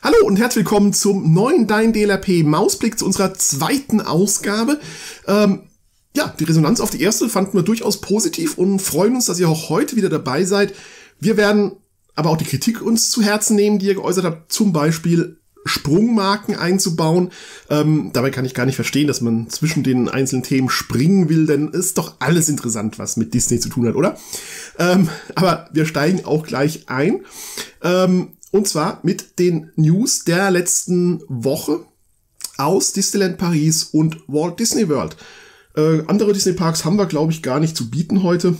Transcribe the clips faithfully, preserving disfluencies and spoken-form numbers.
Hallo und herzlich willkommen zum neuen Dein D L R P Mausblick, zu unserer zweiten Ausgabe. Ähm, ja, die Resonanz auf die erste fanden wir durchaus positiv und freuen uns, dass ihr auch heute wieder dabei seid. Wir werden aber auch die Kritik uns zu Herzen nehmen, die ihr geäußert habt, zum Beispiel Sprungmarken einzubauen. Ähm, dabei kann ich gar nicht verstehen, dass man zwischen den einzelnen Themen springen will, denn es ist doch alles interessant, was mit Disney zu tun hat, oder? Ähm, aber wir steigen auch gleich ein. Ähm, Und zwar mit den News der letzten Woche aus Disneyland Paris und Walt Disney World. Äh, andere Disney-Parks haben wir, glaube ich, gar nicht zu bieten heute.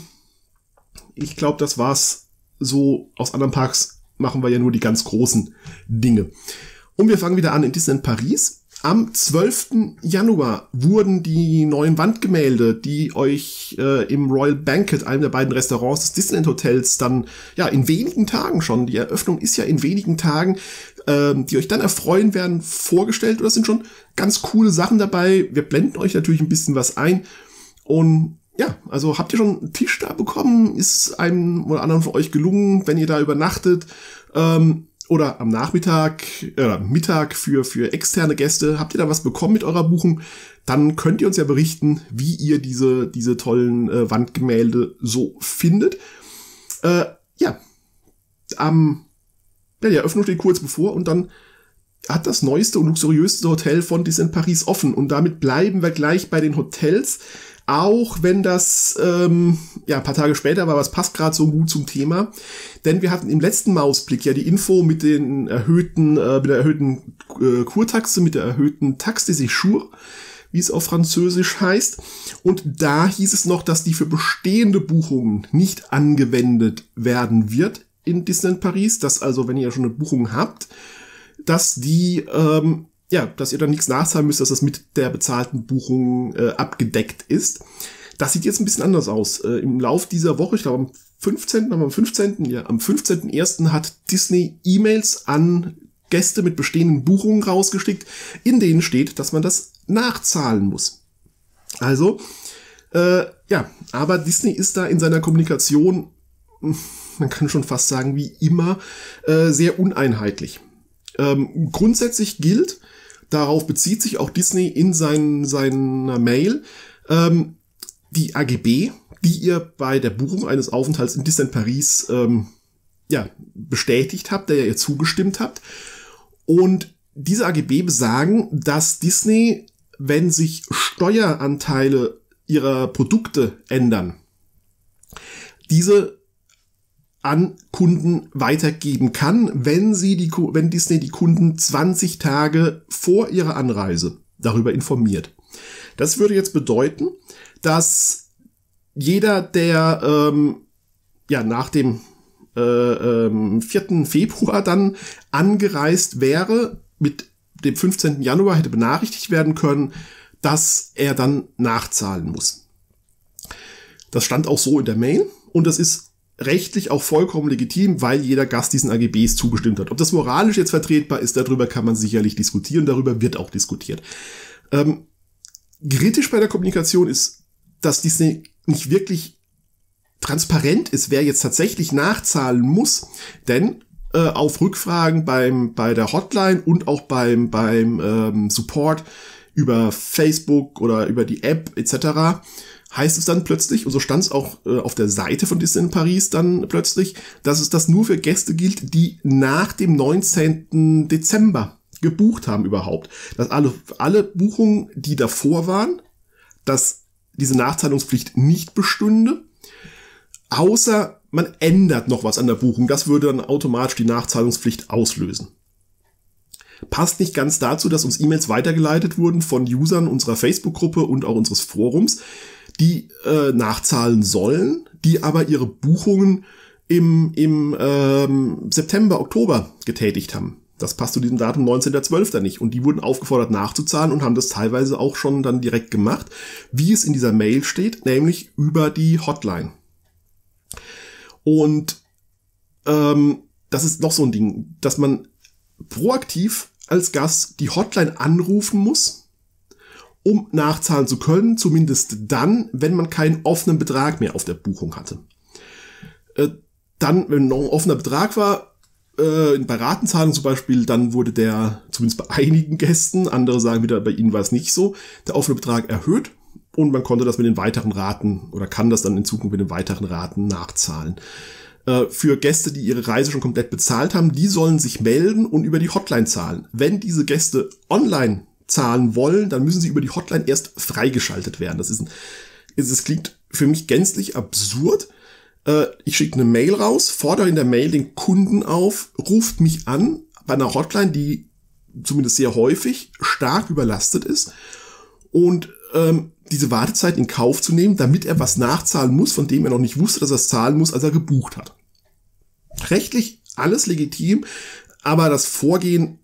Ich glaube, das war's so. Aus anderen Parks machen wir ja nur die ganz großen Dinge. Und wir fangen wieder an in Disneyland Paris. Am zwölften Januar wurden die neuen Wandgemälde, die euch äh, im Royal Banquet, einem der beiden Restaurants des Disneyland Hotels, dann ja in wenigen Tagen schon, die Eröffnung ist ja in wenigen Tagen, äh, die euch dann erfreuen werden, vorgestellt. Oder sind schon ganz coole Sachen dabei. Wir blenden euch natürlich ein bisschen was ein. Und ja, also habt ihr schon einen Tisch da bekommen? Ist einem oder anderen von euch gelungen, wenn ihr da übernachtet? Ähm, Oder am Nachmittag oder Mittag für, für externe Gäste, habt ihr da was bekommen mit eurer Buchung? Dann könnt ihr uns ja berichten, wie ihr diese, diese tollen äh, Wandgemälde so findet. Äh, ja, am, ja, die Eröffnung steht kurz bevor und dann hat das neueste und luxuriöseste Hotel von Disneyland Paris offen. Und damit bleiben wir gleich bei den Hotels. Auch wenn das ähm, ja ein paar Tage später war, aber es passt gerade so gut zum Thema. Denn wir hatten im letzten Mausblick ja die Info mit den erhöhten, äh, mit der erhöhten äh, Kurtaxe, mit der erhöhten Taxe de séjour, wie es auf Französisch heißt. Und da hieß es noch, dass die für bestehende Buchungen nicht angewendet werden wird in Disneyland Paris. Dass also, wenn ihr schon eine Buchung habt, dass die ähm, ja, dass ihr dann nichts nachzahlen müsst, dass das mit der bezahlten Buchung äh, abgedeckt ist. Das sieht jetzt ein bisschen anders aus. Äh, im Lauf dieser Woche, ich glaube am fünfzehnten, am fünfzehnten, ja, am fünfzehnten ersten hat Disney E-Mails an Gäste mit bestehenden Buchungen rausgeschickt, in denen steht, dass man das nachzahlen muss. Also, äh, ja, aber Disney ist da in seiner Kommunikation, man kann schon fast sagen, wie immer, äh, sehr uneinheitlich. Ähm, grundsätzlich gilt, darauf bezieht sich auch Disney in seinen, seiner Mail, ähm, die A G B, die ihr bei der Buchung eines Aufenthalts in Disneyland Paris ähm, ja, bestätigt habt, der ihr zugestimmt habt. Und diese A G B besagen, dass Disney, wenn sich Steueranteile ihrer Produkte ändern, diese an Kunden weitergeben kann, wenn sie die, wenn Disney die Kunden zwanzig Tage vor ihrer Anreise darüber informiert. Das würde jetzt bedeuten, dass jeder, der ähm, ja nach dem äh, ähm, vierten Februar dann angereist wäre, mit dem fünfzehnten Januar hätte benachrichtigt werden können, dass er dann nachzahlen muss. Das stand auch so in der Mail und das ist rechtlich auch vollkommen legitim, weil jeder Gast diesen A G Bs zugestimmt hat. Ob das moralisch jetzt vertretbar ist, darüber kann man sicherlich diskutieren, darüber wird auch diskutiert. Ähm, kritisch bei der Kommunikation ist, dass Disney nicht wirklich transparent ist, wer jetzt tatsächlich nachzahlen muss, denn äh, auf Rückfragen beim bei der Hotline und auch beim beim ähm, Support über Facebook oder über die App et cetera heißt es dann plötzlich, und so stand es auch äh, auf der Seite von Disneyland Paris dann plötzlich, dass es das nur für Gäste gilt, die nach dem neunzehnten Dezember gebucht haben überhaupt. Dass alle, alle Buchungen, die davor waren, dass diese Nachzahlungspflicht nicht bestünde, außer man ändert noch was an der Buchung. Das würde dann automatisch die Nachzahlungspflicht auslösen. Passt nicht ganz dazu, dass uns E-Mails weitergeleitet wurden von Usern unserer Facebook-Gruppe und auch unseres Forums, die äh, nachzahlen sollen, die aber ihre Buchungen im, im ähm, September, Oktober getätigt haben. Das passt zu diesem Datum neunzehnter zwölfter nicht. Und die wurden aufgefordert nachzuzahlen und haben das teilweise auch schon dann direkt gemacht, wie es in dieser Mail steht, nämlich über die Hotline. Und ähm, das ist noch so ein Ding, dass man proaktiv als Gast die Hotline anrufen muss, um nachzahlen zu können, zumindest dann, wenn man keinen offenen Betrag mehr auf der Buchung hatte. Äh, dann, wenn noch ein offener Betrag war, Äh, bei Ratenzahlung zum Beispiel, dann wurde der, zumindest bei einigen Gästen, andere sagen wieder, bei ihnen war es nicht so, der offene Betrag erhöht und man konnte das mit den weiteren Raten oder kann das dann in Zukunft mit den weiteren Raten nachzahlen. Äh, für Gäste, die ihre Reise schon komplett bezahlt haben, die sollen sich melden und über die Hotline zahlen. Wenn diese Gäste online zahlen wollen, dann müssen sie über die Hotline erst freigeschaltet werden. Das ist ein, es klingt für mich gänzlich absurd. Äh, ich schicke eine Mail raus, fordere in der Mail den Kunden auf, ruft mich an bei einer Hotline, die zumindest sehr häufig stark überlastet ist und ähm, diese Wartezeit in Kauf zu nehmen, damit er was nachzahlen muss, von dem er noch nicht wusste, dass er es zahlen muss, als er gebucht hat. Rechtlich alles legitim, aber das Vorgehen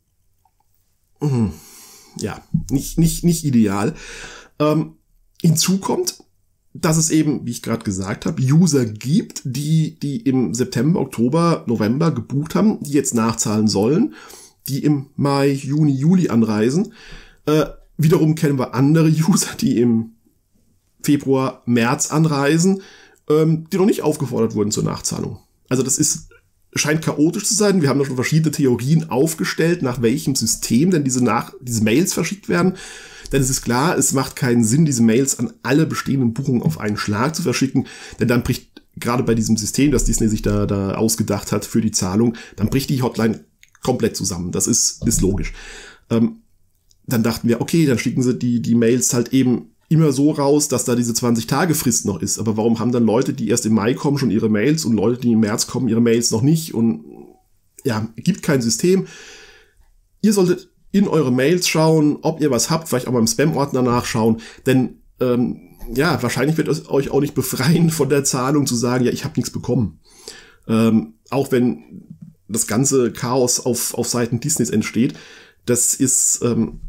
mh, ja, nicht, nicht, nicht ideal. Ähm, hinzu kommt, dass es eben, wie ich gerade gesagt habe, User gibt, die, die im September, Oktober, November gebucht haben, die jetzt nachzahlen sollen, die im Mai, Juni, Juli anreisen. Äh, wiederum kennen wir andere User, die im Februar, März anreisen, ähm, die noch nicht aufgefordert wurden zur Nachzahlung. Also das ist scheint chaotisch zu sein. Wir haben da schon verschiedene Theorien aufgestellt, nach welchem System denn diese, nach, diese Mails verschickt werden. Denn es ist klar, es macht keinen Sinn, diese Mails an alle bestehenden Buchungen auf einen Schlag zu verschicken, denn dann bricht, gerade bei diesem System, das Disney sich da, da ausgedacht hat für die Zahlung, dann bricht die Hotline komplett zusammen. Das ist, ist logisch. Ähm, dann dachten wir, okay, dann schicken sie die, die Mails halt eben immer so raus, dass da diese zwanzig-Tage-Frist noch ist. Aber warum haben dann Leute, die erst im Mai kommen, schon ihre Mails und Leute, die im März kommen, ihre Mails noch nicht? Und ja, gibt kein System. Ihr solltet in eure Mails schauen, ob ihr was habt, vielleicht auch mal im Spam-Ordner nachschauen, denn ähm, ja, wahrscheinlich wird es euch auch nicht befreien von der Zahlung zu sagen, ja, ich habe nichts bekommen. Ähm, auch wenn das ganze Chaos auf, auf Seiten Disneys entsteht, das ist ähm,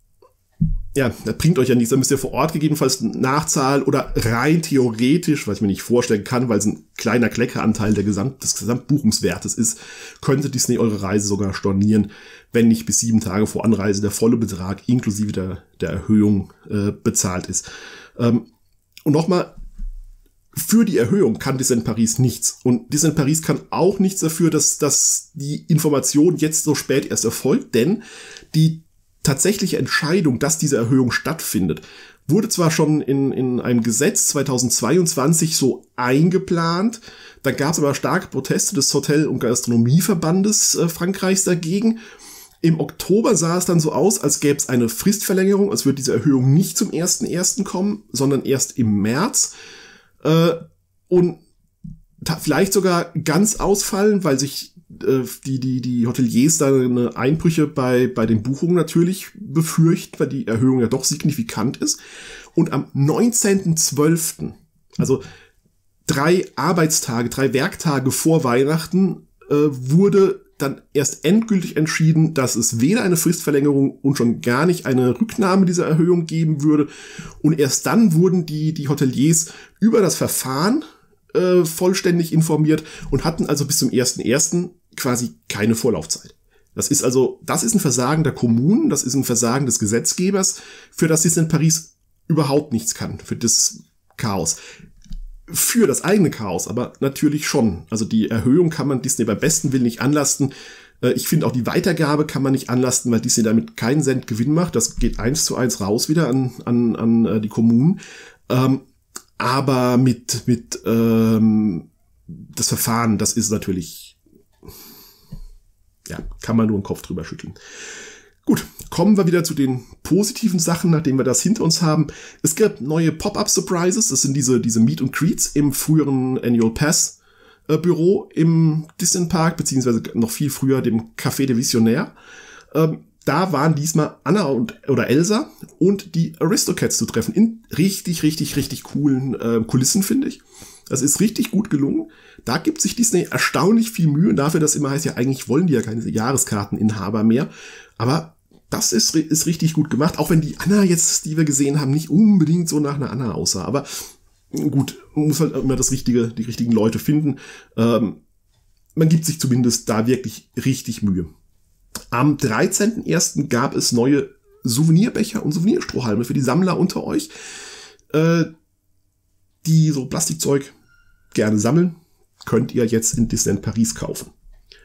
ja, das bringt euch ja nichts. Da müsst ihr vor Ort gegebenenfalls nachzahlen oder rein theoretisch, was ich mir nicht vorstellen kann, weil es ein kleiner Kleckeranteil der Gesamt, des Gesamtbuchungswertes ist, könnte Disney eure Reise sogar stornieren, wenn nicht bis sieben Tage vor Anreise der volle Betrag inklusive der, der Erhöhung äh, bezahlt ist. Ähm, und nochmal, für die Erhöhung kann Disneyland Paris nichts. Und Disneyland Paris kann auch nichts dafür, dass, dass die Information jetzt so spät erst erfolgt, denn die tatsächliche Entscheidung, dass diese Erhöhung stattfindet, wurde zwar schon in, in einem Gesetz zweitausendzweiundzwanzig so eingeplant, da gab es aber starke Proteste des Hotel- und Gastronomieverbandes äh, Frankreichs dagegen. Im Oktober sah es dann so aus, als gäbe es eine Fristverlängerung, als würde diese Erhöhung nicht zum ersten ersten kommen, sondern erst im März. Äh, und vielleicht sogar ganz ausfallen, weil sich die, die, die Hoteliers da eine Einbrüche bei, bei den Buchungen natürlich befürchten, weil die Erhöhung ja doch signifikant ist. Und am neunzehnten zwölften, also drei Arbeitstage, drei Werktage vor Weihnachten, äh, wurde dann erst endgültig entschieden, dass es weder eine Fristverlängerung und schon gar nicht eine Rücknahme dieser Erhöhung geben würde. Und erst dann wurden die, die Hoteliers über das Verfahren äh, vollständig informiert und hatten also bis zum ersten ersten quasi keine Vorlaufzeit. Das ist also, das ist ein Versagen der Kommunen, das ist ein Versagen des Gesetzgebers, für das Disneyland Paris überhaupt nichts kann, für das Chaos. Für das eigene Chaos aber natürlich schon. Also die Erhöhung kann man Disney beim besten Willen nicht anlasten. Ich finde auch die Weitergabe kann man nicht anlasten, weil Disney damit keinen Cent Gewinn macht. Das geht eins zu eins raus wieder an, an, an die Kommunen. Ähm, aber mit, mit ähm, das Verfahren, das ist natürlich, ja, kann man nur den Kopf drüber schütteln. Gut, kommen wir wieder zu den positiven Sachen, nachdem wir das hinter uns haben. Es gibt neue Pop-Up-Surprises. Das sind diese, diese Meet and Greets im früheren Annual Pass äh, Büro im Disneyland Park, beziehungsweise noch viel früher dem Café de Visionnaire. Ähm, da waren diesmal Anna und, oder Elsa und die Aristocats zu treffen in richtig, richtig, richtig coolen äh, Kulissen, finde ich. Das ist richtig gut gelungen. Da gibt sich Disney erstaunlich viel Mühe dafür, dass immer heißt, ja, eigentlich wollen die ja keine Jahreskarteninhaber mehr. Aber das ist, ist richtig gut gemacht. Auch wenn die Anna jetzt, die wir gesehen haben, nicht unbedingt so nach einer Anna aussah. Aber gut, man muss halt immer das richtige, die richtigen Leute finden. Ähm, man gibt sich zumindest da wirklich richtig Mühe. Am dreizehnten ersten gab es neue Souvenirbecher und Souvenirstrohhalme für die Sammler unter euch, äh, die so Plastikzeug gerne sammeln. Könnt ihr jetzt in Disneyland Paris kaufen.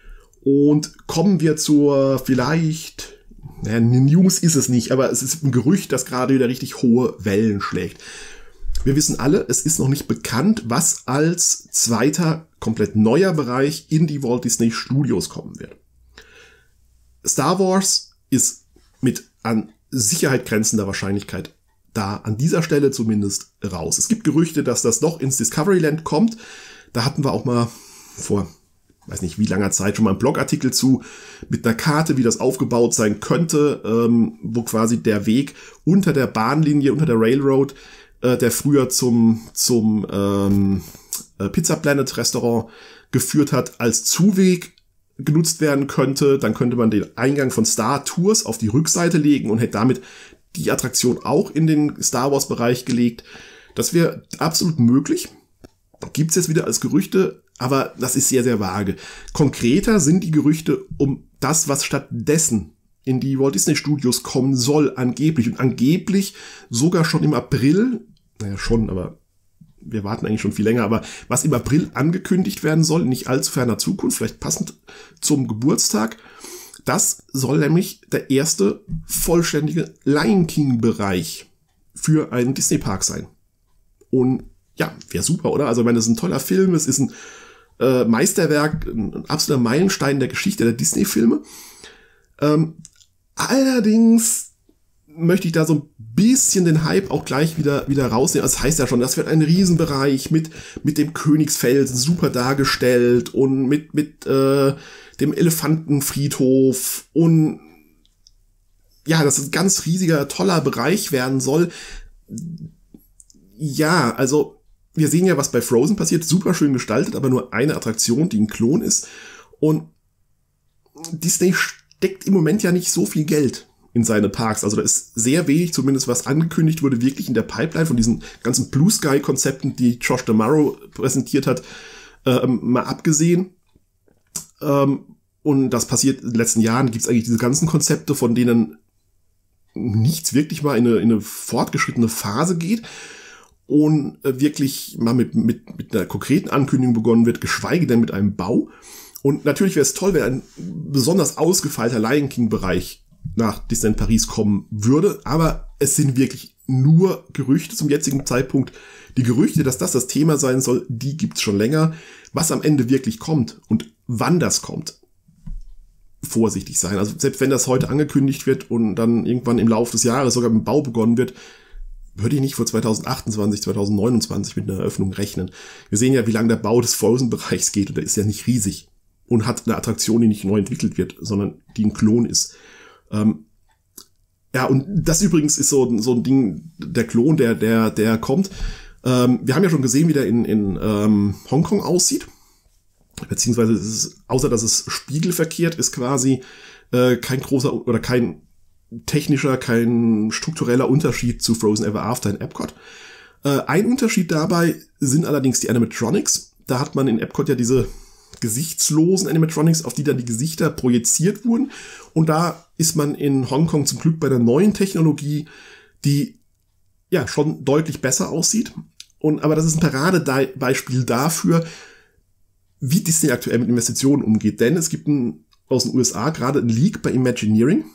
Und kommen wir zur vielleicht, naja, News ist es nicht, aber es ist ein Gerücht, das gerade wieder richtig hohe Wellen schlägt. Wir wissen alle, es ist noch nicht bekannt, was als zweiter, komplett neuer Bereich in die Walt Disney Studios kommen wird. Star Wars ist mit an Sicherheit grenzender Wahrscheinlichkeit da an dieser Stelle zumindest raus. Es gibt Gerüchte, dass das doch ins Discoveryland kommt. Da hatten wir auch mal vor, weiß nicht wie langer Zeit, schon mal einen Blogartikel zu, mit einer Karte, wie das aufgebaut sein könnte, ähm, wo quasi der Weg unter der Bahnlinie, unter der Railroad, äh, der früher zum, zum ähm, äh, Pizza Planet Restaurant geführt hat, als Zuweg genutzt werden könnte. Dann könnte man den Eingang von Star Tours auf die Rückseite legen und hätte damit die Attraktion auch in den Star Wars Bereich gelegt. Das wäre absolut möglich. Gibt es jetzt wieder als Gerüchte, aber das ist sehr, sehr vage. Konkreter sind die Gerüchte um das, was stattdessen in die Walt Disney Studios kommen soll, angeblich. Und angeblich sogar schon im April, naja schon, aber wir warten eigentlich schon viel länger, aber was im April angekündigt werden soll, nicht allzu ferner Zukunft, vielleicht passend zum Geburtstag, das soll nämlich der erste vollständige Lion King-Bereich für einen Disney-Park sein. Und ja, wäre super, oder? Also ich meine, das ist ein toller Film, es ist ein äh, Meisterwerk, ein absoluter Meilenstein der Geschichte der Disney-Filme. Ähm, allerdings möchte ich da so ein bisschen den Hype auch gleich wieder wieder rausnehmen. Das heißt ja schon, das wird ein Riesenbereich mit mit dem Königsfelsen super dargestellt und mit mit äh, dem Elefantenfriedhof und ja, dass es ein ganz riesiger, toller Bereich werden soll. Ja, also wir sehen ja, was bei Frozen passiert, super schön gestaltet, aber nur eine Attraktion, die ein Klon ist. Und Disney steckt im Moment ja nicht so viel Geld in seine Parks. Also da ist sehr wenig, zumindest was angekündigt wurde, wirklich in der Pipeline von diesen ganzen Blue Sky-Konzepten, die Josh D'Amaro präsentiert hat, ähm, mal abgesehen. Ähm, und das passiert in den letzten Jahren, gibt es eigentlich diese ganzen Konzepte, von denen nichts wirklich mal in eine, in eine fortgeschrittene Phase geht und äh, wirklich mal mit, mit, mit einer konkreten Ankündigung begonnen wird, geschweige denn mit einem Bau. Und natürlich wäre es toll, wenn ein besonders ausgefeilter Lion King-Bereich nach Disneyland Paris kommen würde, aber es sind wirklich nur Gerüchte zum jetzigen Zeitpunkt. Die Gerüchte, dass das das Thema sein soll, die gibt's schon länger. Was am Ende wirklich kommt und wann das kommt, vorsichtig sein. Also selbst wenn das heute angekündigt wird und dann irgendwann im Laufe des Jahres sogar mit dem Bau begonnen wird, würde ich nicht vor zwanzig achtundzwanzig, zwanzig neunundzwanzig mit einer Eröffnung rechnen. Wir sehen ja, wie lange der Bau des Frozen-Bereichs geht und der ist ja nicht riesig und hat eine Attraktion, die nicht neu entwickelt wird, sondern die ein Klon ist. Ähm, ja, und das übrigens ist so, so ein Ding, der Klon, der, der, der kommt. Ähm, wir haben ja schon gesehen, wie der in, in ähm, Hongkong aussieht. Beziehungsweise, ist es, außer dass es spiegelverkehrt ist, quasi äh, kein großer oder kein technischer, kein struktureller Unterschied zu Frozen Ever After in Epcot. Äh, ein Unterschied dabei sind allerdings die Animatronics. Da hat man in Epcot ja diese gesichtslosen Animatronics, auf die dann die Gesichter projiziert wurden. Und da ist man in Hongkong zum Glück bei der neuen Technologie, die ja schon deutlich besser aussieht. Und aber das ist ein Paradebeispiel dafür, wie Disney aktuell mit Investitionen umgeht. Denn es gibt ein, aus den U S A gerade ein Leak bei Imagineering.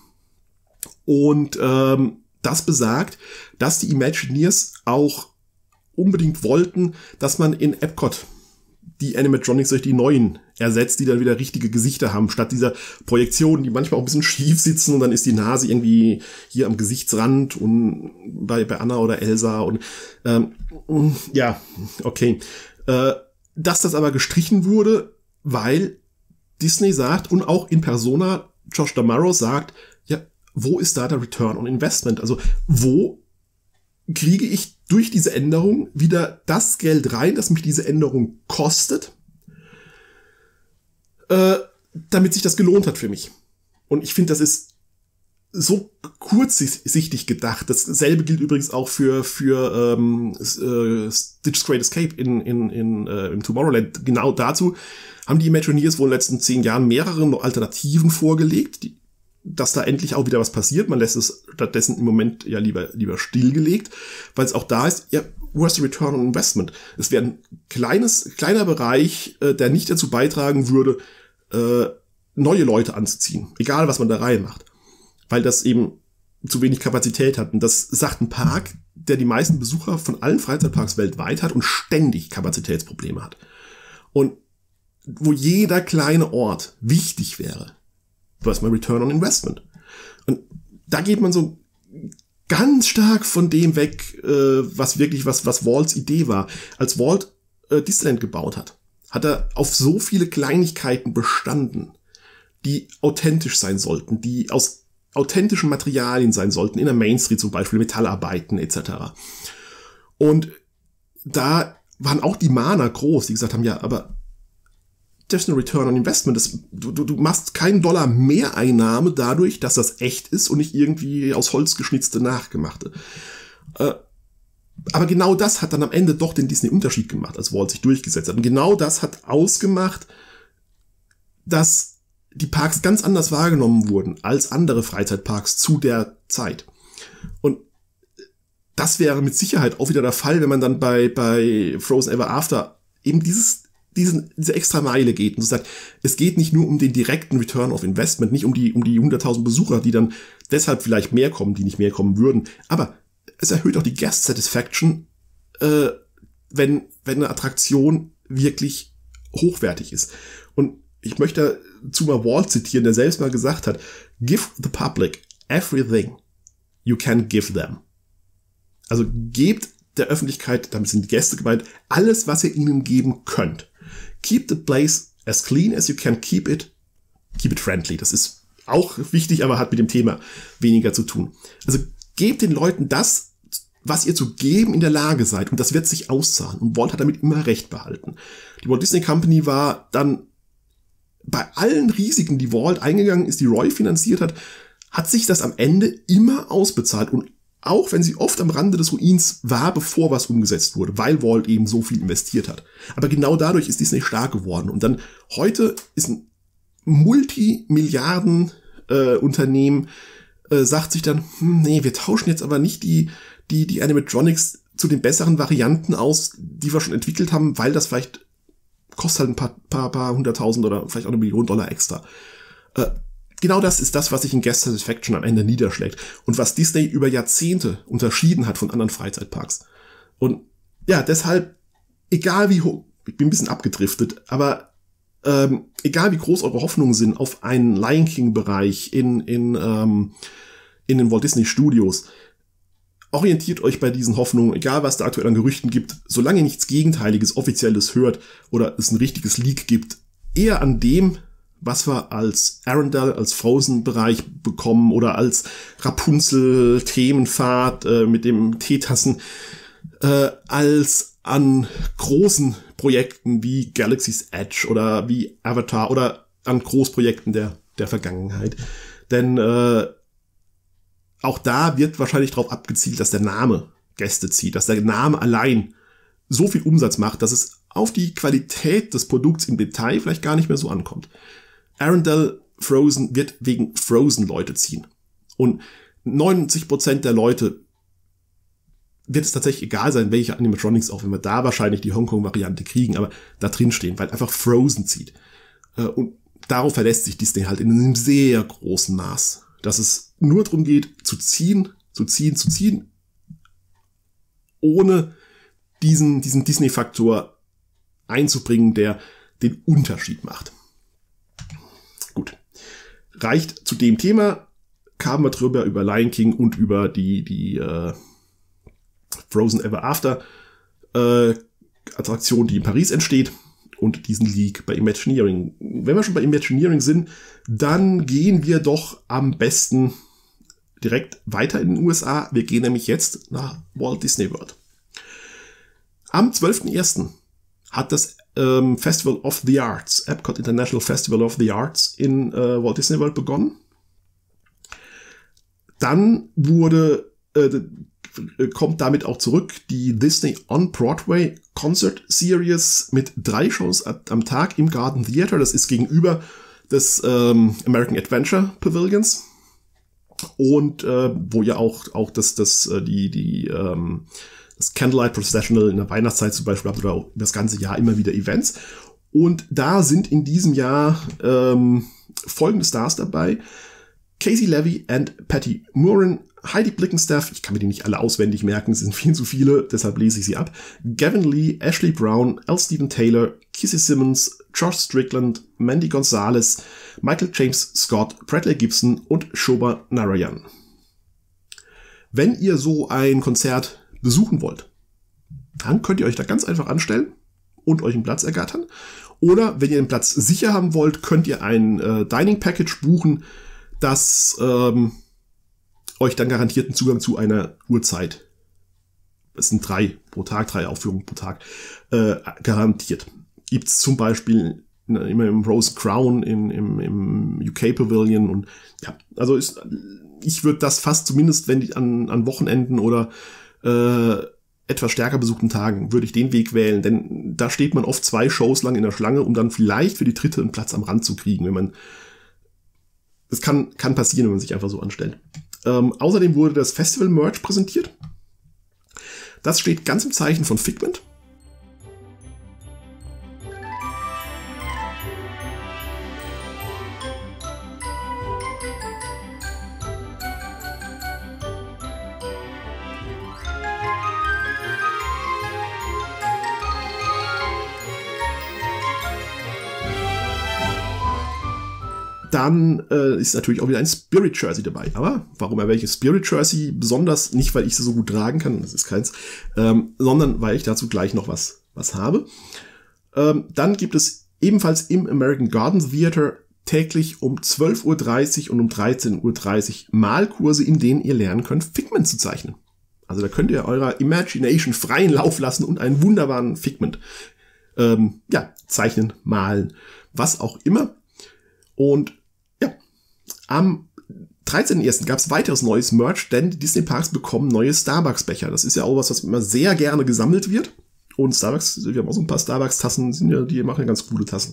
Und ähm, das besagt, dass die Imagineers auch unbedingt wollten, dass man in Epcot die Animatronics durch die neuen ersetzt, die dann wieder richtige Gesichter haben, statt dieser Projektionen, die manchmal auch ein bisschen schief sitzen und dann ist die Nase irgendwie hier am Gesichtsrand und bei, bei Anna oder Elsa und ähm, ja, okay. Äh, dass das aber gestrichen wurde, weil Disney sagt und auch in Persona Josh D'Amaro sagt, ja, wo ist da der Return on Investment? Also wo kriege ich durch diese Änderung wieder das Geld rein, das mich diese Änderung kostet, äh, damit sich das gelohnt hat für mich. Und ich finde, das ist so kurzsichtig gedacht. Dasselbe gilt übrigens auch für für ähm, äh, Stitch's Great Escape in in in äh, im Tomorrowland. Genau dazu haben die Imagineers wohl in den letzten zehn Jahren mehrere Alternativen vorgelegt, die, dass da endlich auch wieder was passiert. Man lässt es stattdessen im Moment ja lieber lieber stillgelegt, weil es auch da ist, ja, where's the return on investment? Es wäre ein kleines, kleiner Bereich, äh, der nicht dazu beitragen würde, äh, neue Leute anzuziehen, egal was man da reinmacht, weil das eben zu wenig Kapazität hat. Und das sagt ein Park, der die meisten Besucher von allen Freizeitparks weltweit hat und ständig Kapazitätsprobleme hat. Und wo jeder kleine Ort wichtig wäre, was mal Return on Investment. Und da geht man so ganz stark von dem weg, äh, was wirklich, was, was Walts Idee war. Als Walt äh, Disneyland gebaut hat, hat er auf so viele Kleinigkeiten bestanden, die authentisch sein sollten, die aus authentischen Materialien sein sollten, in der Main Street zum Beispiel, Metallarbeiten et cetera. Und da waren auch die Mahner groß, die gesagt haben, ja, aber das ist ein Return on Investment. Das, du, du, du machst keinen Dollar Mehreinnahme dadurch, dass das echt ist und nicht irgendwie aus Holz geschnitzte Nachgemachte. Äh, aber genau das hat dann am Ende doch den Disney-Unterschied gemacht, als Walt sich durchgesetzt hat. Und genau das hat ausgemacht, dass die Parks ganz anders wahrgenommen wurden als andere Freizeitparks zu der Zeit. Und das wäre mit Sicherheit auch wieder der Fall, wenn man dann bei, bei Frozen Ever After eben dieses Diesen, diese extra Meile geht und so sagt, es geht nicht nur um den direkten Return of Investment, nicht um die, um die hunderttausend Besucher, die dann deshalb vielleicht mehr kommen, die nicht mehr kommen würden, aber es erhöht auch die Guest Satisfaction, äh, wenn, wenn eine Attraktion wirklich hochwertig ist. Und ich möchte zu mal Walt zitieren, der selbst mal gesagt hat, give the public everything you can give them. Also gebt der Öffentlichkeit, damit sind die Gäste gemeint, alles, was ihr ihnen geben könnt. Keep the place as clean as you can keep it. Keep it friendly. Das ist auch wichtig, aber hat mit dem Thema weniger zu tun. Also gebt den Leuten das, was ihr zu geben in der Lage seid. Und das wird sich auszahlen. Und Walt hat damit immer recht behalten. Die Walt Disney Company war dann bei allen Risiken, die Walt eingegangen ist, die Roy finanziert hat, hat sich das am Ende immer ausbezahlt. Und auch wenn sie oft am Rande des Ruins war, bevor was umgesetzt wurde, weil Walt eben so viel investiert hat. Aber genau dadurch ist Disney stark geworden. Und dann heute ist ein Multimilliarden-Unternehmen, äh, äh, sagt sich dann, hm, nee, wir tauschen jetzt aber nicht die, die, die Animatronics zu den besseren Varianten aus, die wir schon entwickelt haben, weil das vielleicht kostet halt ein paar, paar, paar hunderttausend oder vielleicht auch eine Million Dollar extra. Äh, Genau das ist das, was sich in Guest Satisfaction am Ende niederschlägt und was Disney über Jahrzehnte unterschieden hat von anderen Freizeitparks. Und ja, deshalb, egal wie hoch, ich bin ein bisschen abgedriftet, aber ähm, egal wie groß eure Hoffnungen sind auf einen Lion King-Bereich in, in, ähm, in den Walt Disney Studios, orientiert euch bei diesen Hoffnungen, egal was da aktuell an Gerüchten gibt, solange ihr nichts Gegenteiliges, Offizielles hört oder es ein richtiges Leak gibt, eher an dem, was wir als Arendelle, als Frozen-Bereich bekommen oder als Rapunzel-Themenfahrt äh, mit dem Teetassen, äh, als an großen Projekten wie Galaxy's Edge oder wie Avatar oder an Großprojekten der, der Vergangenheit. Denn äh, auch da wird wahrscheinlich darauf abgezielt, dass der Name Gäste zieht, dass der Name allein so viel Umsatz macht, dass es auf die Qualität des Produkts im Detail vielleicht gar nicht mehr so ankommt. Arendelle Frozen wird wegen Frozen Leute ziehen. Und neunzig Prozent der Leute wird es tatsächlich egal sein, welche Animatronics, auch wenn wir da wahrscheinlich die Hongkong-Variante kriegen, aber da drin stehen, weil einfach Frozen zieht. Und darauf verlässt sich Disney halt in einem sehr großen Maß, dass es nur darum geht, zu ziehen, zu ziehen, zu ziehen, ohne diesen, diesen Disney-Faktor einzubringen, der den Unterschied macht. Gut. Reicht zu dem Thema, kamen wir drüber über Lion King und über die, die äh, Frozen Ever After äh, Attraktion, die in Paris entsteht und diesen Leak bei Imagineering. Wenn wir schon bei Imagineering sind, dann gehen wir doch am besten direkt weiter in den U S A. Wir gehen nämlich jetzt nach Walt Disney World. Am zwölften ersten hat das ähm, Festival of the Arts, Epcot International Festival of the Arts in äh, Walt Disney World begonnen. Dann wurde, äh, kommt damit auch zurück die Disney on Broadway Concert Series mit drei Shows am Tag im Garden Theater. Das ist gegenüber des ähm, American Adventure Pavilions. Und äh, wo ja auch, auch das, das, äh, die, die, ähm, das Candlelight Processional in der Weihnachtszeit zum Beispiel habt oder auch das ganze Jahr immer wieder Events. Und da sind in diesem Jahr ähm, folgende Stars dabei: Casey Levy and Patty Murin, Heidi Blickenstaff, ich kann mir die nicht alle auswendig merken, es sind viel zu viele, deshalb lese ich sie ab, Gavin Lee, Ashley Brown, L. Stephen Taylor, Kissy Simmons, Josh Strickland, Mandy Gonzalez, Michael James Scott, Bradley Gibson und Shobha Narayan. Wenn ihr so ein Konzert besuchen wollt, dann könnt ihr euch da ganz einfach anstellen und euch einen Platz ergattern. Oder wenn ihr den Platz sicher haben wollt, könnt ihr ein äh, Dining Package buchen, das ähm, euch dann garantierten Zugang zu einer Uhrzeit, es sind drei pro Tag, drei Aufführungen pro Tag, äh, garantiert. Gibt's zum Beispiel immer im Rose Crown, in, im, im U K Pavilion und ja, also ist, ich würde das fast zumindest, wenn die an, an Wochenenden oder äh, etwas stärker besuchten Tagen, würde ich den Weg wählen, denn da steht man oft zwei Shows lang in der Schlange, um dann vielleicht für die dritte einen Platz am Rand zu kriegen, wenn man, das kann, kann passieren, wenn man sich einfach so anstellt. Ähm, außerdem wurde das Festival-Merch präsentiert. Das steht ganz im Zeichen von Figment. Dann äh, ist natürlich auch wieder ein Spirit Jersey dabei. Aber warum erwähne ich Spirit Jersey besonders? Nicht, weil ich sie so gut tragen kann, das ist keins, ähm, sondern weil ich dazu gleich noch was, was habe. Ähm, dann gibt es ebenfalls im American Garden Theater täglich um zwölf Uhr dreißig und um dreizehn Uhr dreißig Malkurse, in denen ihr lernen könnt, Figment zu zeichnen. Also da könnt ihr eurer Imagination freien Lauf lassen und einen wunderbaren Figment ähm, ja, zeichnen, malen, was auch immer. Und ja, am dreizehnten ersten gab es weiteres neues Merch, denn die Disney Parks bekommen neue Starbucks-Becher. Das ist ja auch was, was immer sehr gerne gesammelt wird. Und Starbucks, wir haben auch so ein paar Starbucks-Tassen, sind ja, die machen ja ganz coole Tassen.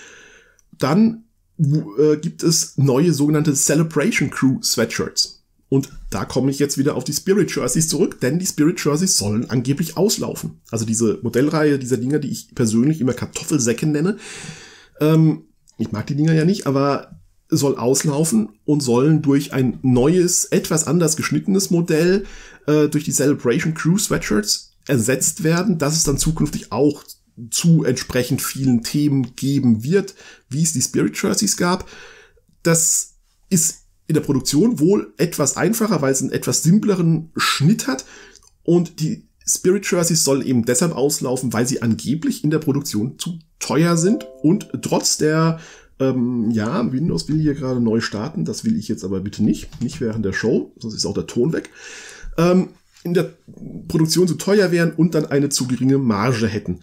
Dann äh, gibt es neue sogenannte Celebration Crew Sweatshirts. Und da komme ich jetzt wieder auf die Spirit Jerseys zurück, denn die Spirit Jerseys sollen angeblich auslaufen. Also diese Modellreihe dieser Dinger, die ich persönlich immer Kartoffelsäcke nenne. Ähm, ich mag die Dinger ja nicht, aber soll auslaufen und sollen durch ein neues, etwas anders geschnittenes Modell, äh, durch die Celebration Crew Sweatshirts ersetzt werden, dass es dann zukünftig auch zu entsprechend vielen Themen geben wird, wie es die Spirit Jerseys gab. Das ist in der Produktion wohl etwas einfacher, weil es einen etwas simpleren Schnitt hat, und die Spirit Jerseys sollen eben deshalb auslaufen, weil sie angeblich in der Produktion zu teuer sind und trotz der Ähm, ja, Windows will hier gerade neu starten, das will ich jetzt aber bitte nicht, nicht während der Show, sonst ist auch der Ton weg, ähm, in der Produktion zu teuer wären und dann eine zu geringe Marge hätten.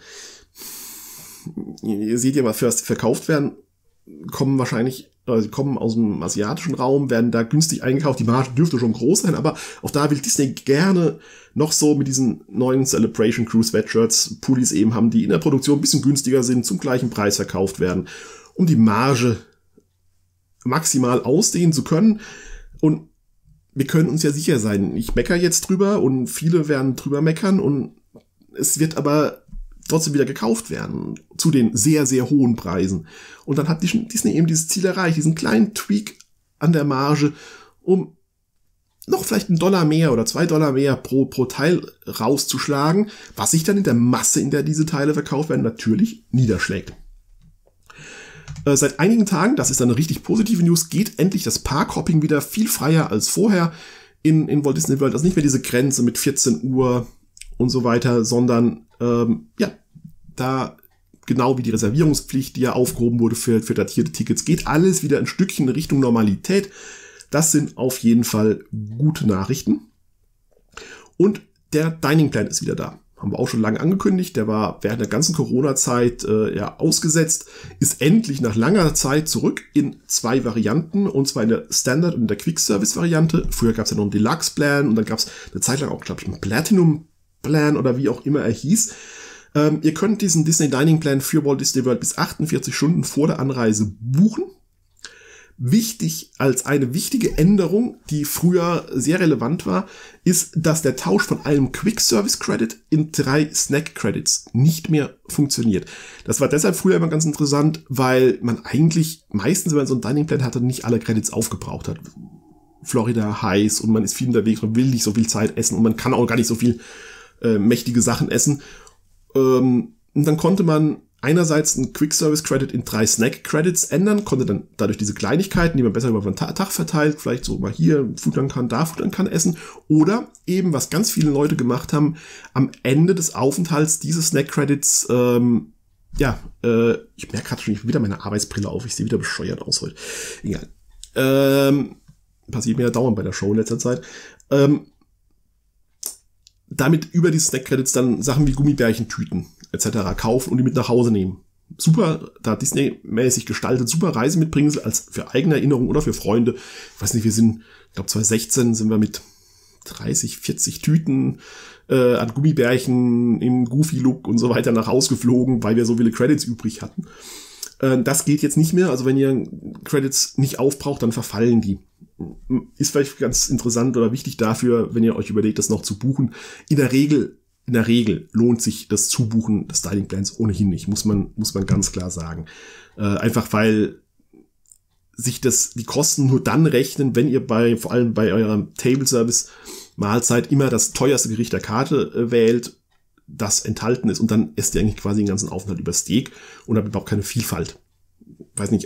Ihr seht ja, was verkauft werden, kommen wahrscheinlich, also kommen aus dem asiatischen Raum, werden da günstig eingekauft, die Marge dürfte schon groß sein, aber auch da will Disney gerne noch so mit diesen neuen Celebration Crew Sweatshirts Pullis eben haben, die in der Produktion ein bisschen günstiger sind, zum gleichen Preis verkauft werden, um die Marge maximal ausdehnen zu können. Und wir können uns ja sicher sein, ich meckere jetzt drüber und viele werden drüber meckern und es wird aber trotzdem wieder gekauft werden zu den sehr, sehr hohen Preisen. Und dann hat Disney eben dieses Ziel erreicht, diesen kleinen Tweak an der Marge, um noch vielleicht einen Dollar mehr oder zwei Dollar mehr pro, pro Teil rauszuschlagen, was sich dann in der Masse, in der diese Teile verkauft werden, natürlich niederschlägt. Äh, seit einigen Tagen, das ist eine richtig positive News, geht endlich das Parkhopping wieder viel freier als vorher in, in Walt Disney World. Also nicht mehr diese Grenze mit vierzehn Uhr und so weiter, sondern ähm, ja, da genau wie die Reservierungspflicht, die ja aufgehoben wurde für, für datierte Tickets, geht alles wieder ein Stückchen in Richtung Normalität. Das sind auf jeden Fall gute Nachrichten. Und der Dining Plan ist wieder da. Haben wir auch schon lange angekündigt. Der war während der ganzen Corona-Zeit äh, ja ausgesetzt. Ist endlich nach langer Zeit zurück in zwei Varianten. Und zwar in der Standard- und in der Quick-Service-Variante. Früher gab es ja noch einen Deluxe-Plan. Und dann gab es eine Zeit lang auch, glaube ich, einen Platinum-Plan oder wie auch immer er hieß. Ähm, ihr könnt diesen Disney Dining Plan für Walt Disney World bis achtundvierzig Stunden vor der Anreise buchen. Wichtig, als eine wichtige Änderung, die früher sehr relevant war, ist, dass der Tausch von einem Quick Service Credit in drei Snack Credits nicht mehr funktioniert. Das war deshalb früher immer ganz interessant, weil man eigentlich meistens, wenn man so einen Dining Plan hatte, nicht alle Credits aufgebraucht hat. Florida heiß und man ist viel unterwegs, man will nicht so viel Zeit essen und man kann auch gar nicht so viel äh, mächtige Sachen essen. Ähm, und dann konnte man einerseits einen Quick Service Credit in drei Snack Credits ändern, konnte dann dadurch diese Kleinigkeiten, die man besser über den Tag verteilt, vielleicht so mal hier futtern kann, da futtern kann, essen. Oder eben, was ganz viele Leute gemacht haben, am Ende des Aufenthalts diese Snack Credits, ähm, ja, äh, ich merke gerade schon wieder meine Arbeitsbrille auf, ich sehe wieder bescheuert aus heute. Egal. Ähm, passiert mir ja dauernd bei der Show in letzter Zeit. Ähm, damit über die Snack Credits dann Sachen wie Gummibärchentüten et cetera kaufen und die mit nach Hause nehmen. Super, da Disney-mäßig gestaltet, super Reisemitbringsel als für eigene Erinnerung oder für Freunde. Ich weiß nicht, wir sind, ich glaube zwanzig sechzehn sind wir mit dreißig, vierzig Tüten äh, an Gummibärchen im Goofy-Look und so weiter nach Hause geflogen, weil wir so viele Credits übrig hatten. Äh, das geht jetzt nicht mehr, also wenn ihr Credits nicht aufbraucht, dann verfallen die. Ist vielleicht ganz interessant oder wichtig dafür, wenn ihr euch überlegt, das noch zu buchen. In der Regel In der Regel lohnt sich das Zubuchen des Dining Plans ohnehin nicht, muss man, muss man ganz klar sagen. Äh, einfach weil sich das, die Kosten nur dann rechnen, wenn ihr bei, vor allem bei eurem Table Service Mahlzeit immer das teuerste Gericht der Karte äh, wählt, das enthalten ist und dann esst ihr eigentlich quasi den ganzen Aufenthalt über Steak und habt überhaupt keine Vielfalt. Weiß nicht,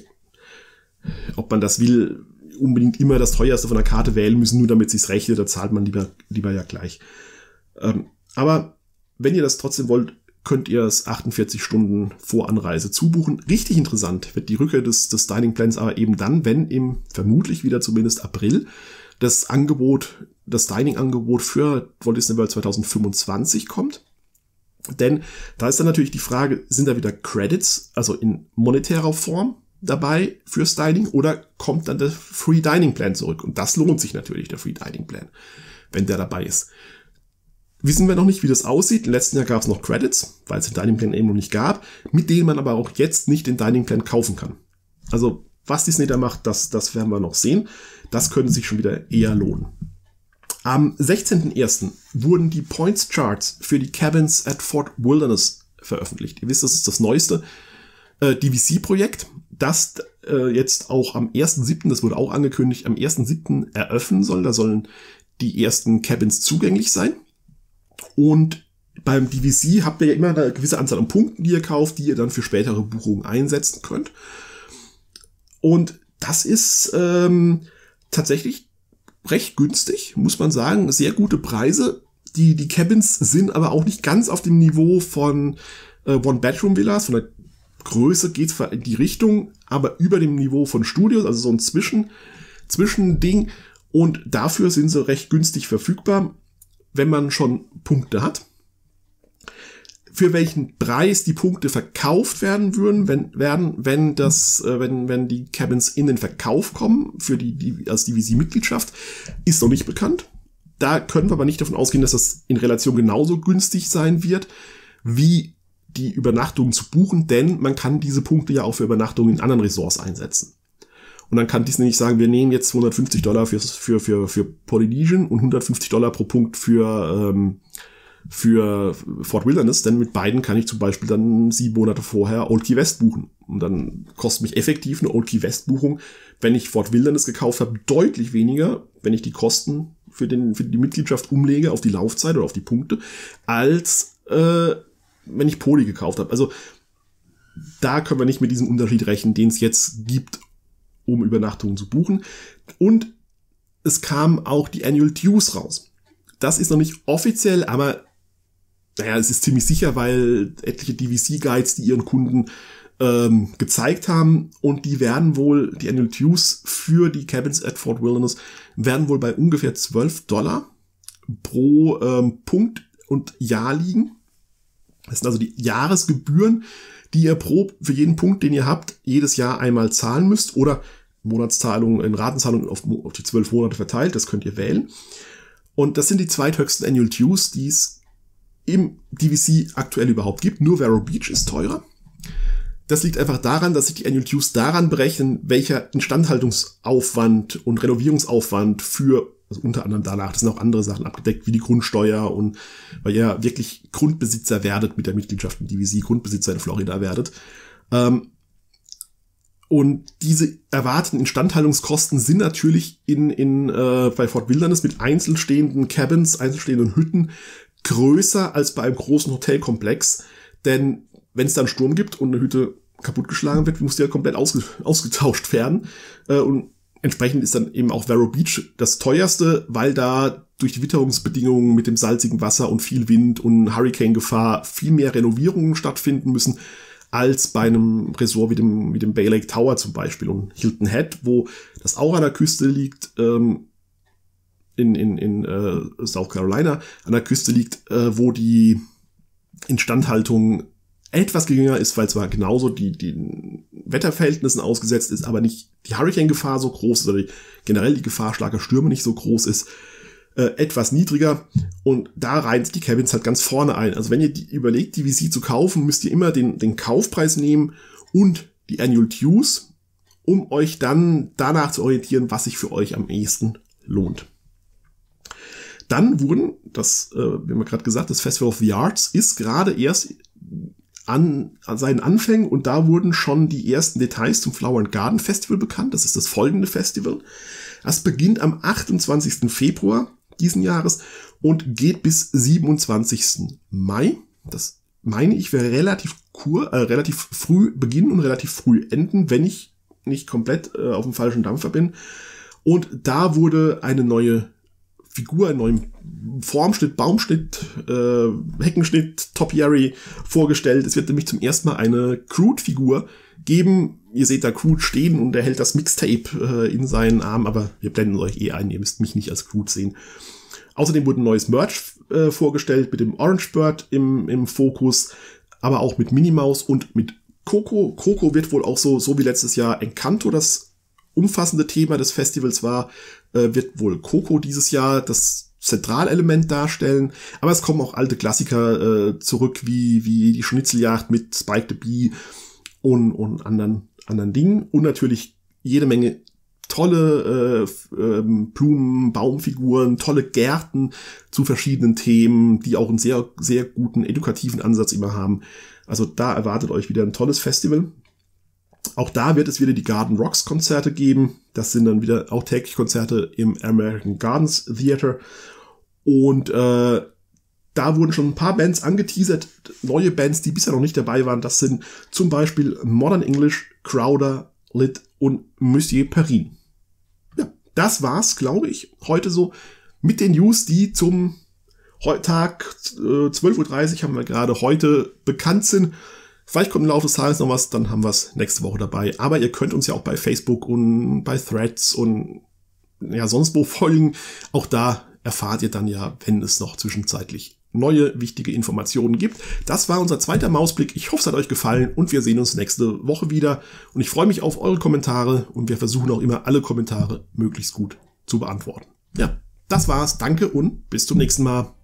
ob man das will, unbedingt immer das teuerste von der Karte wählen müssen, nur damit es sich rechnet, da zahlt man lieber, lieber ja gleich. Ähm, Aber wenn ihr das trotzdem wollt, könnt ihr es achtundvierzig Stunden vor Anreise zubuchen. Richtig interessant wird die Rückkehr des, des Dining Plans aber eben dann, wenn im vermutlich wieder zumindest April das Angebot, das Dining-Angebot für Walt Disney World zwanzig fünfundzwanzig kommt. Denn da ist dann natürlich die Frage, sind da wieder Credits, also in monetärer Form dabei fürs Dining oder kommt dann der Free Dining Plan zurück? Und das lohnt sich natürlich, der Free Dining Plan, wenn der dabei ist. Wissen wir noch nicht, wie das aussieht. Im letzten Jahr gab es noch Credits, weil es den Dining Plan eben noch nicht gab, mit denen man aber auch jetzt nicht den Dining Plan kaufen kann. Also was Disney da macht, das, das werden wir noch sehen. Das könnte sich schon wieder eher lohnen. Am sechzehnten ersten wurden die Points Charts für die Cabins at Fort Wilderness veröffentlicht. Ihr wisst, das ist das neueste äh, D V C-Projekt, das äh, jetzt auch am ersten siebten, das wurde auch angekündigt, am ersten siebten eröffnen soll. Da sollen die ersten Cabins zugänglich sein. Und beim D V C habt ihr ja immer eine gewisse Anzahl an Punkten, die ihr kauft, die ihr dann für spätere Buchungen einsetzen könnt. Und das ist ähm, tatsächlich recht günstig, muss man sagen. Sehr gute Preise. Die, die Cabins sind aber auch nicht ganz auf dem Niveau von äh, One-Bedroom-Villas. Von der Größe geht es in die Richtung, aber über dem Niveau von Studios, also so ein Zwischen, Zwischending. Und dafür sind sie recht günstig verfügbar, wenn man schon Punkte hat. Für welchen Preis die Punkte verkauft werden würden, wenn, werden, wenn das, äh, wenn, wenn die Cabins in den Verkauf kommen, für die, die, als D V C-Mitgliedschaft, ist noch nicht bekannt. Da können wir aber nicht davon ausgehen, dass das in Relation genauso günstig sein wird, wie die Übernachtungen zu buchen, denn man kann diese Punkte ja auch für Übernachtungen in anderen Resorts einsetzen. Und dann kann Disney nicht sagen, wir nehmen jetzt hundertfünfzig Dollar für, für, für, für Polynesian und hundertfünfzig Dollar pro Punkt für, ähm, für Fort Wilderness, denn mit beiden kann ich zum Beispiel dann sieben Monate vorher Old Key West buchen. Und dann kostet mich effektiv eine Old Key West Buchung, wenn ich Fort Wilderness gekauft habe, deutlich weniger, wenn ich die Kosten für, den, für die Mitgliedschaft umlege auf die Laufzeit oder auf die Punkte, als äh, wenn ich Poly gekauft habe. Also da können wir nicht mit diesem Unterschied rechnen, den es jetzt gibt, um Übernachtungen zu buchen. Und es kamen auch die Annual Dues raus. Das ist noch nicht offiziell, aber naja, es ist ziemlich sicher, weil etliche D V C-Guides, die ihren Kunden ähm, gezeigt haben, und die werden wohl, die Annual Dues für die Cabins at Fort Wilderness, werden wohl bei ungefähr zwölf Dollar pro ähm, Punkt und Jahr liegen. Das sind also die Jahresgebühren, die ihr pro, für jeden Punkt, den ihr habt, jedes Jahr einmal zahlen müsst, oder Monatszahlungen in Ratenzahlungen auf, auf die zwölf Monate verteilt, das könnt ihr wählen. Und das sind die zweithöchsten Annual Dues, die es im D V C aktuell überhaupt gibt. Nur Vero Beach ist teurer. Das liegt einfach daran, dass sich die Annual Dues daran berechnen, welcher Instandhaltungsaufwand und Renovierungsaufwand für, also unter anderem danach, das sind auch andere Sachen abgedeckt, wie die Grundsteuer und weil ihr wirklich Grundbesitzer werdet mit der Mitgliedschaft in D V C, Grundbesitzer in Florida werdet. Ähm, Und diese erwarteten Instandhaltungskosten sind natürlich in, in äh, bei Fort Wilderness mit einzelstehenden Cabins, einzelstehenden Hütten größer als bei einem großen Hotelkomplex. Denn wenn es da einen Sturm gibt und eine Hütte kaputtgeschlagen wird, muss die ja komplett ausge, ausgetauscht werden. Äh, und entsprechend ist dann eben auch Vero Beach das teuerste, weil da durch die Witterungsbedingungen mit dem salzigen Wasser und viel Wind und Hurricane-Gefahr viel mehr Renovierungen stattfinden müssen, als bei einem Resort wie dem, wie dem Bay Lake Tower zum Beispiel und Hilton Head, wo das auch an der Küste liegt, ähm, in, in, in äh, South Carolina, an der Küste liegt, äh, wo die Instandhaltung etwas geringer ist, weil zwar genauso die, die Wetterverhältnissen ausgesetzt ist, aber nicht die Hurricane-Gefahr so groß ist oder die, generell die Gefahr starker Stürme nicht so groß ist, äh, etwas niedriger. Und da reihen sich die Cabins halt ganz vorne ein. Also wenn ihr die überlegt, die V C zu kaufen, müsst ihr immer den, den Kaufpreis nehmen und die Annual Dues, um euch dann danach zu orientieren, was sich für euch am ehesten lohnt. Dann wurden, das, äh, wie wir gerade gesagt, das Festival of the Arts ist gerade erst an, an seinen Anfängen und da wurden schon die ersten Details zum Flower and Garden Festival bekannt. Das ist das folgende Festival. Das beginnt am achtundzwanzigsten Februar diesen Jahres und geht bis siebenundzwanzigsten Mai. Das meine ich, wäre relativ kur, äh, relativ früh beginnen und relativ früh enden, wenn ich nicht komplett äh, auf dem falschen Dampfer bin. Und da wurde eine neue Figur, einen neuen Formschnitt, Baumschnitt, äh, Heckenschnitt, Topiary vorgestellt. Es wird nämlich zum ersten Mal eine Crude-Figur geben. Ihr seht da Crude stehen und er hält das Mixtape äh, in seinen Arm, aber wir blenden euch eh ein, ihr müsst mich nicht als Crude sehen. Außerdem wurde ein neues Merch äh, vorgestellt mit dem Orange Bird im, im Fokus, aber auch mit Minnie Maus und mit Coco. Coco wird wohl auch so, so wie letztes Jahr Encanto das umfassende Thema des Festivals war, äh, wird wohl Coco dieses Jahr das Zentralelement darstellen. Aber es kommen auch alte Klassiker äh, zurück, wie, wie die Schnitzeljagd mit Spike the Bee und, und anderen, anderen Dingen. Und natürlich jede Menge tolle äh, äh, Blumen, Baumfiguren, tolle Gärten zu verschiedenen Themen, die auch einen sehr, sehr guten edukativen Ansatz immer haben. Also da erwartet euch wieder ein tolles Festival. Auch da wird es wieder die Garden Rocks Konzerte geben. Das sind dann wieder auch täglich Konzerte im American Gardens Theater. Und äh, da wurden schon ein paar Bands angeteasert, neue Bands, die bisher noch nicht dabei waren. Das sind zum Beispiel Modern English, Crowder, Lit und Monsieur Perrin. Ja, das war's, glaube ich, heute so mit den News, die zum Tag äh, zwölf Uhr dreißig haben wir gerade heute bekannt sind. Vielleicht kommt im Laufe des Tages noch was, dann haben wir es nächste Woche dabei. Aber ihr könnt uns ja auch bei Facebook und bei Threads und ja sonst wo folgen. Auch da erfahrt ihr dann ja, wenn es noch zwischenzeitlich neue wichtige Informationen gibt. Das war unser zweiter Mausblick. Ich hoffe, es hat euch gefallen und wir sehen uns nächste Woche wieder. Und ich freue mich auf eure Kommentare und wir versuchen auch immer alle Kommentare möglichst gut zu beantworten. Ja, das war's. Danke und bis zum nächsten Mal.